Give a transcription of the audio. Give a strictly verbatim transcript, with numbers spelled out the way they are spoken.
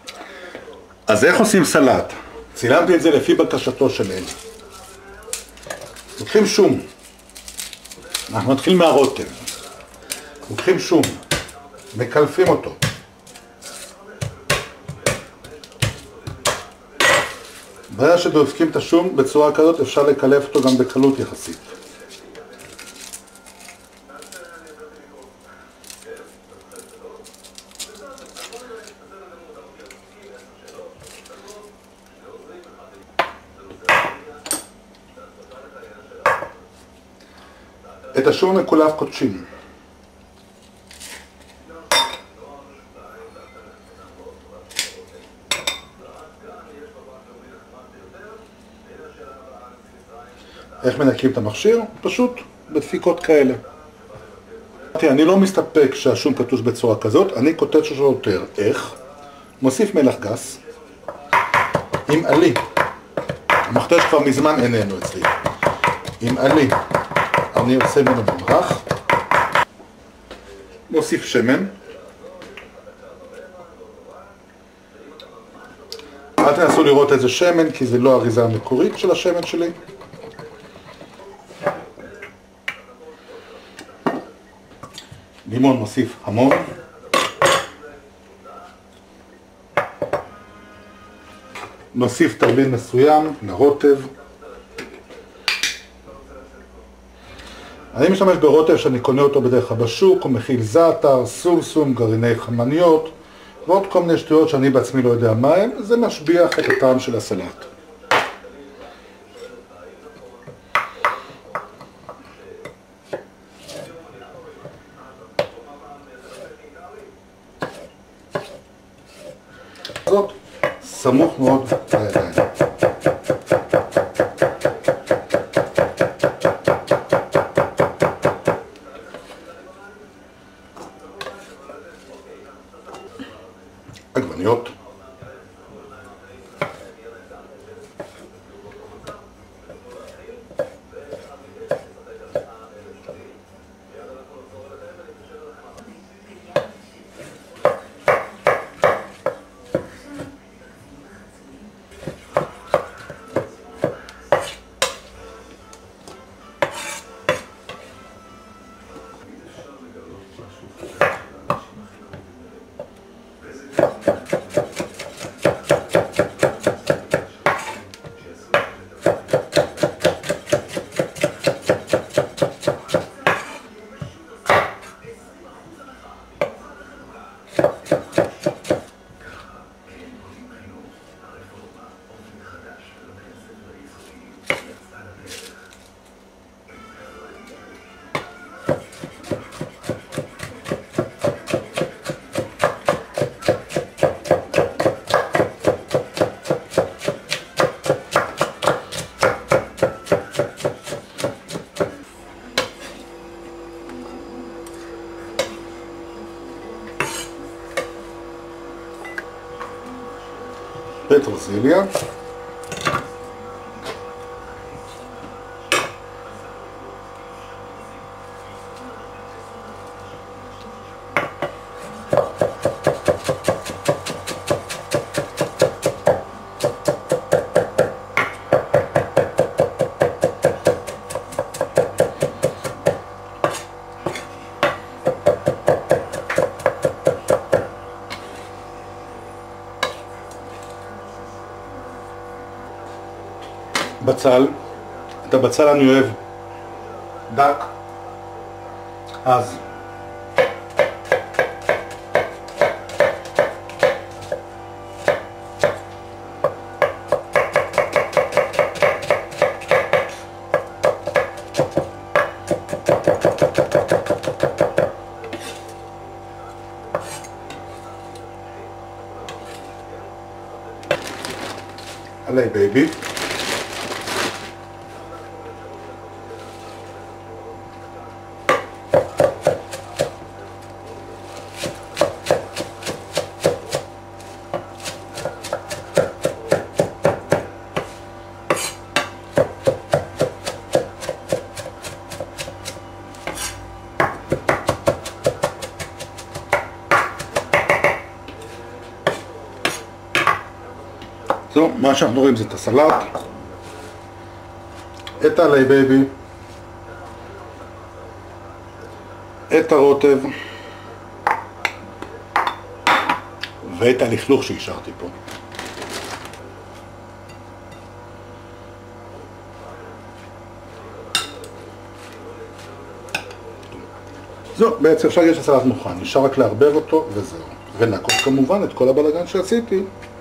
אז איך עושים סלט? צילמתי את זה לפי בקשתו של אלי. לוקחים שום. אנחנו נתחיל מהרוטב. לוקחים שום. מקלפים אותו. ברגע שדופקים את השום בצורה כזאת אפשר לקלף אותו גם בקלות יחסית. את השום מקולף קודשים. איך מנקים את המכשיר? פשוט בדפיקות כאלה. אני לא מסתפק שהשום קטוש בצורה כזאת, אני קוטש אותו יותר. איך? מוסיף מלח גס עם עלי. המכתש כבר מזמן איננו אצלי. עם עלי אני עושה ממנו ממרח. מוסיף שמן. אל תנסו לראות איזה שמן כי זה לא האריזה המקורית של השמן שלי. לימון מוסיף המון. נוסיף תרבין מסוים לרוטב. אני משתמש ברוטב שאני קונה אותו בדרך כלל בשוק, הוא מכיל זעתר, סומסום, גרעיני חמניות ועוד כל מיני שטויות שאני בעצמי לא יודע מה הם. זה משביח את הטעם של הסלט. זאת סמוך מאוד לידיים. עגבניות. פטרוזיליה. בצל, את הבצל אני אוהב דק, אז עלי בייבי. זהו, מה שאנחנו רואים זה את הסלט, את העלי בייבי, את הרוטב ואת הלכלוך שהשארתי פה. זהו, בעצם אפשר להגיד שהסלט מוכן, נשאר רק לערבב אותו וזהו. ונעקוף כמובן את כל הבלגן שעשיתי